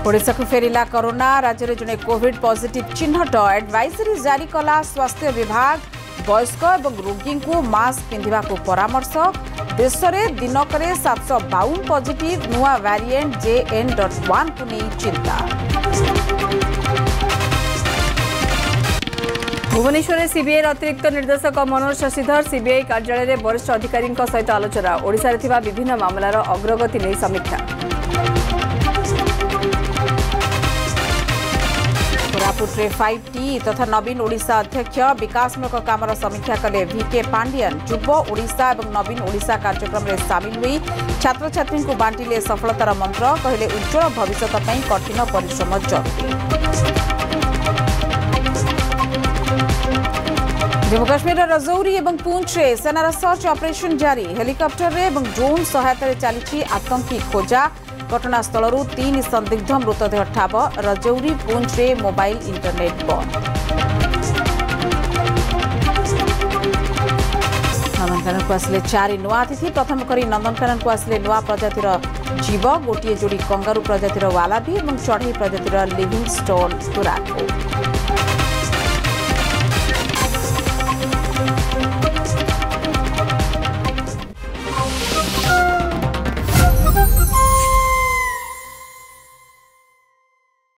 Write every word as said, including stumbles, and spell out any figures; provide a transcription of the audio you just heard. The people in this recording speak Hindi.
ओडिशा को फेरिला कोरोना राज्य में जड़े कोविड पॉजिटिव चिन्हट एडवाइजरी जारी कला स्वास्थ्य विभाग वयस्क और रोगी को मास्क पिंधा को परामर्श देश में दिनक सात सौ बावन पॉजिटिव नुआ variant J N dot one को नहीं चिंता। भुवनेश्वर सीबीआई अतिरिक्त निर्देशक मनोज शशिधर सीबीआई कार्यालय में वरिष्ठ अधिकारी सहित आलोचना ओडिशा रे थिबा विभिन्न मामलार अग्रगति नहीं समीक्षा। कोरापुटे फाइव टी तथा नवीन ओडिशा अध्यक्ष विकासमूलक कामर समीक्षा कले भिके पांडियन युव ओडिशा और नवीन ओडिशा कार्यक्रम में सामिल हुई छात्र छात्री को बांटिले सफलतार मंत्र कहले उज्जवल भविष्य कठिन परिश्रम जरूरी। जम्मू काश्मीर रजौरी और पुंछ में सेनार सर्च ऑपरेशन जारी हेलिकॉप्टर और ड्रोन सहायता चली आतंकी खोजा घटनास्थल तीन संदिग्ध मृतदेह ठाब रजौरी पुंछ में मोबाइल इंटरनेट बंद। नंदनकानन को आसिले चारि नुआ अतिथि प्रथम करी नंदनकानन को आसिले नुआ प्रजातिर जीव गोटे जोड़ी कंगारू प्रजातिर वालाबी और चढ़ई प्रजातिर लिविंगस्टोन तुराको।